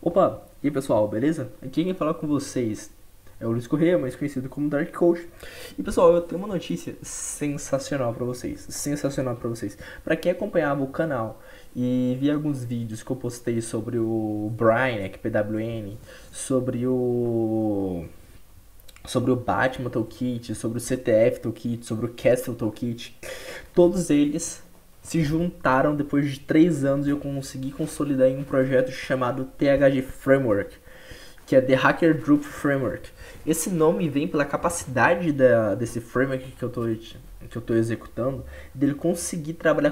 Opa, e aí pessoal, beleza? Aqui quem fala com vocês é o Luiz Correia, mais conhecido como Dark Coach. E pessoal, eu tenho uma notícia sensacional pra vocês, sensacional pra vocês. Pra quem acompanhava o canal e via alguns vídeos que eu postei sobre o Brian, né, que é PWN, sobre o Batman Toolkit, sobre o CTF Toolkit, sobre o Castle Toolkit, todos eles se juntaram depois de 3 anos e eu consegui consolidar em um projeto chamado THG Framework, que é The Hacker Group Framework. Esse nome vem pela capacidade desse framework que eu tô executando, dele conseguir trabalhar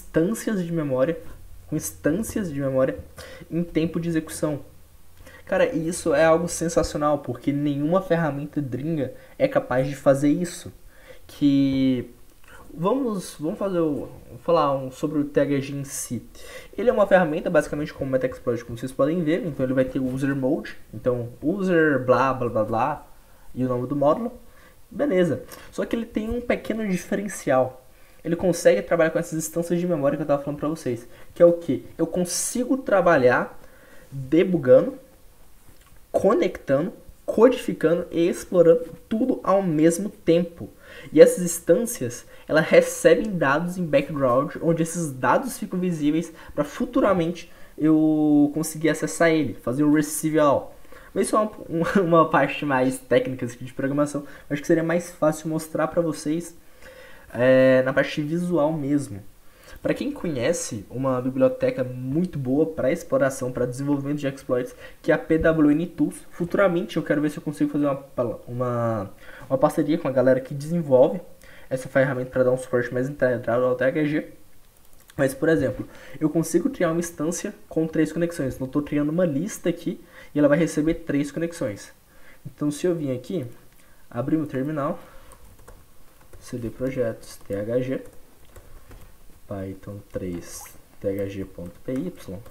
com instâncias de memória em tempo de execução. Cara, e isso é algo sensacional, porque nenhuma ferramenta Dringa é capaz de fazer isso. Que vamos falar sobre o THG em si. Ele é uma ferramenta basicamente como o Metaxploit, como vocês podem ver. Então ele vai ter o user mode, então user blá blá blá blá e o nome do módulo. Beleza. Só que ele tem um pequeno diferencial. Ele consegue trabalhar com essas instâncias de memória que eu estava falando para vocês, que é o que? Eu consigo trabalhar debugando, conectando, codificando e explorando tudo ao mesmo tempo. E essas instâncias, elas recebem dados em background, onde esses dados ficam visíveis para futuramente eu conseguir acessar ele, fazer o receive all. Mas isso é uma parte mais técnica de programação. Acho que seria mais fácil mostrar para vocês na parte visual mesmo. Para quem conhece uma biblioteca muito boa para exploração, para desenvolvimento de exploits, que é a PWN Tools, futuramente eu quero ver se eu consigo fazer uma parceria com a galera que desenvolve essa ferramenta para dar um suporte mais integrado ao THG. Mas, por exemplo, eu consigo criar uma instância com 3 conexões. Então, eu estou criando uma lista aqui e ela vai receber 3 conexões. Então, se eu vim aqui, abrir o terminal, cd projetos, THG, Python 3 thg.py,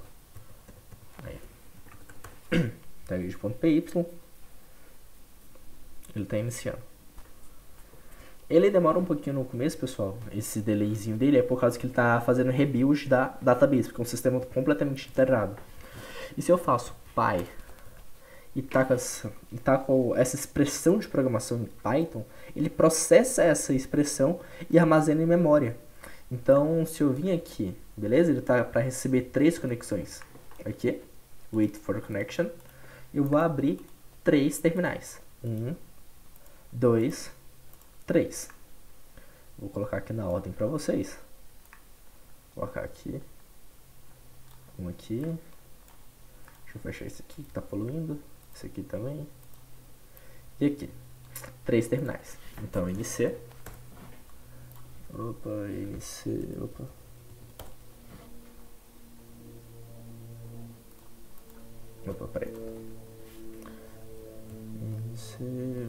thg.py, ele está iniciando. Ele demora um pouquinho no começo, pessoal. Esse delayzinho dele é por causa que ele está fazendo rebuild da database, porque é um sistema completamente integrado. E se eu faço py e tá com essa expressão de programação em Python, ele processa essa expressão e armazena em memória. Então, se eu vim aqui, beleza? Ele tá para receber 3 conexões. Aqui, wait for connection. Eu vou abrir 3 terminais. 1, 2, 3. Vou colocar aqui na ordem para vocês. Vou colocar aqui. Um aqui. Deixa eu fechar esse aqui que tá poluindo. Esse aqui também. E aqui. 3 terminais. Então, NC. Opa, NC. Opa. Opa, peraí. NC.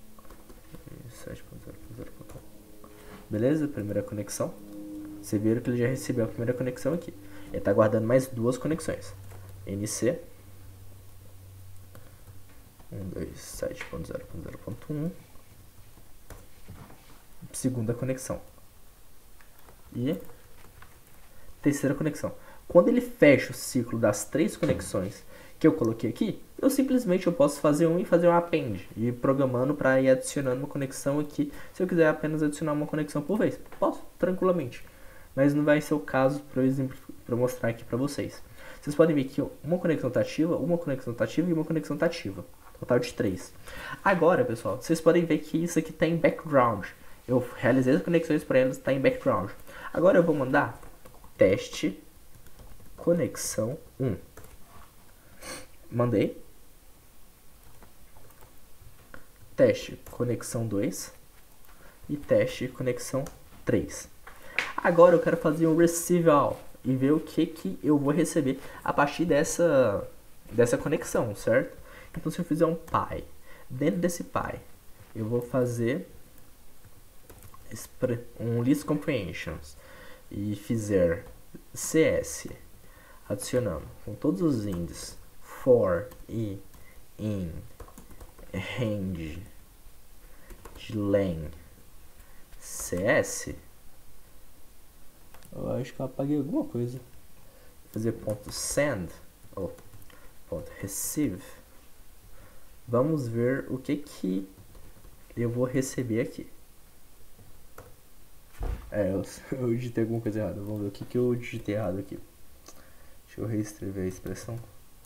7.0.0. Beleza? Primeira conexão. Você viram que ele já recebeu a primeira conexão aqui. Ele está guardando mais 2 conexões. NC 127.0.0.1. Segunda conexão. E terceira conexão. Quando ele fecha o ciclo das 3 conexões que eu coloquei aqui, eu simplesmente posso fazer e fazer um append, e ir programando para ir adicionando uma conexão aqui. Se eu quiser apenas adicionar uma conexão por vez, posso tranquilamente, mas não vai ser o caso para mostrar aqui para vocês. Vocês podem ver que uma conexão está ativa, uma conexão está ativa e uma conexão está ativa, total de 3. Agora, pessoal, vocês podem ver que isso aqui está em background. Eu realizei as conexões para elas, está em background. Agora eu vou mandar teste conexão 1. Mandei. Teste conexão 2 e teste conexão 3. Agora eu quero fazer um receive all e ver o que eu vou receber a partir dessa conexão, certo? Então, se eu fizer um py, dentro desse py, eu vou fazer um list comprehensions e fizer cs adicionando com todos os índices for e in range de len cs. Eu acho que eu apaguei alguma coisa. Vou fazer ponto send .receive. Vamos ver o que eu vou receber aqui. Eu digitei alguma coisa errada. Vamos ver o que eu digitei errado aqui. Deixa eu reescrever a expressão.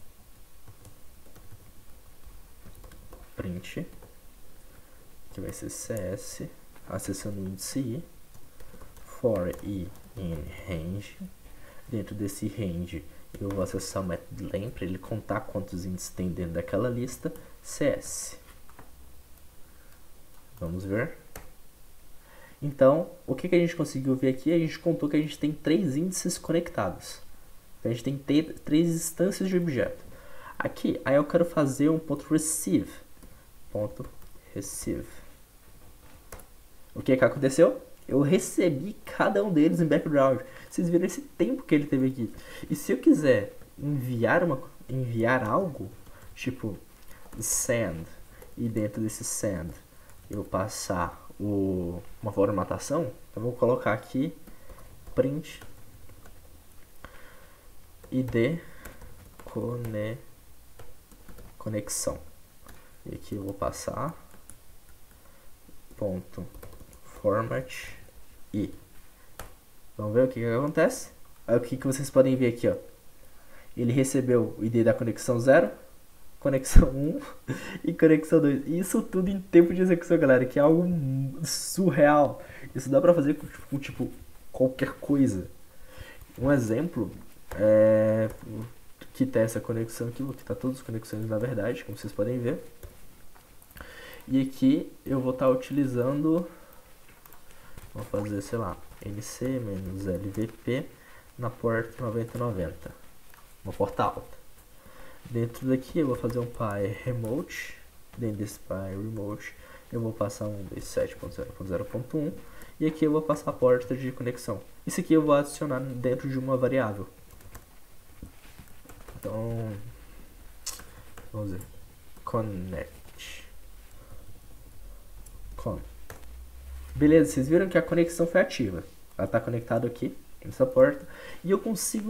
Print, que vai ser CS, acessando o índice I, for I in range. Dentro desse range eu vou acessar o método len para ele contar quantos índices tem dentro daquela lista, CS. Vamos ver. Então, o que a gente conseguiu ver aqui? A gente contou que a gente tem 3 índices conectados. A gente tem 3 instâncias de objeto. Aqui, aí eu quero fazer um .receive. .receive. O que aconteceu? Eu recebi cada um deles em background. Vocês viram esse tempo que ele teve aqui. E se eu quiser enviar algo, tipo send, e dentro desse send eu passar uma formatação, então eu vou colocar aqui print id conexão. E aqui eu vou passar ponto format e vamos ver o que acontece. Aí o que vocês podem ver aqui, ó. Ele recebeu o ID da conexão 0, conexão 1 e conexão 2. Isso tudo em tempo de execução, galera, que é algo surreal. Isso dá pra fazer com tipo qualquer coisa. Um exemplo é que tem essa conexão aqui, vou quitar todas as conexões na verdade, como vocês podem ver. E aqui eu vou estar utilizando, vou fazer, sei lá, nc-lvp na porta 9090, uma porta alta. Dentro daqui eu vou fazer um PY remote, dentro desse PY remote eu vou passar um 127.0.0.1 e aqui eu vou passar a porta de conexão. Isso aqui eu vou adicionar dentro de uma variável. Então, vamos ver, connect. Beleza, vocês viram que a conexão foi ativa. Ela está conectada aqui nessa porta e eu consigo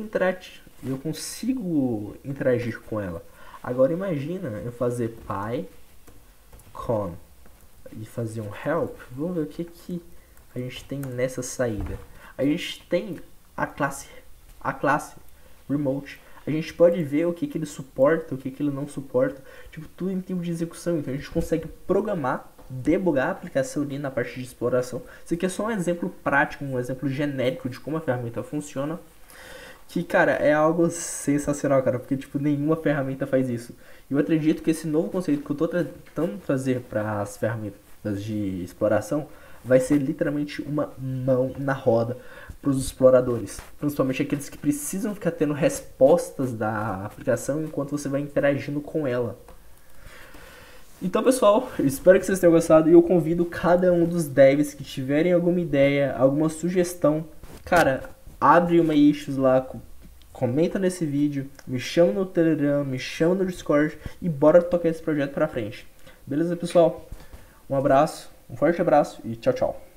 interagir com ela. Agora imagina eu fazer py-con e fazer um help. Vamos ver o que a gente tem nessa saída. A gente tem a classe remote. A gente pode ver o que ele suporta, o que ele não suporta, tipo tudo em tempo de execução. Então a gente consegue programar, debugar a aplicação ali na parte de exploração. Isso aqui é só um exemplo prático, um exemplo genérico de como a ferramenta funciona. Que, cara, é algo sensacional, cara, porque, tipo, nenhuma ferramenta faz isso. E eu acredito que esse novo conceito que eu tô tentando trazer para as ferramentas de exploração vai ser literalmente uma mão na roda para os exploradores. Principalmente aqueles que precisam ficar tendo respostas da aplicação enquanto você vai interagindo com ela. Então, pessoal, eu espero que vocês tenham gostado e eu convido cada um dos devs que tiverem alguma ideia, alguma sugestão, cara, abre uma issues lá, comenta nesse vídeo, me chama no Telegram, me chama no Discord e bora tocar esse projeto pra frente. Beleza, pessoal? Um abraço, um forte abraço e tchau, tchau.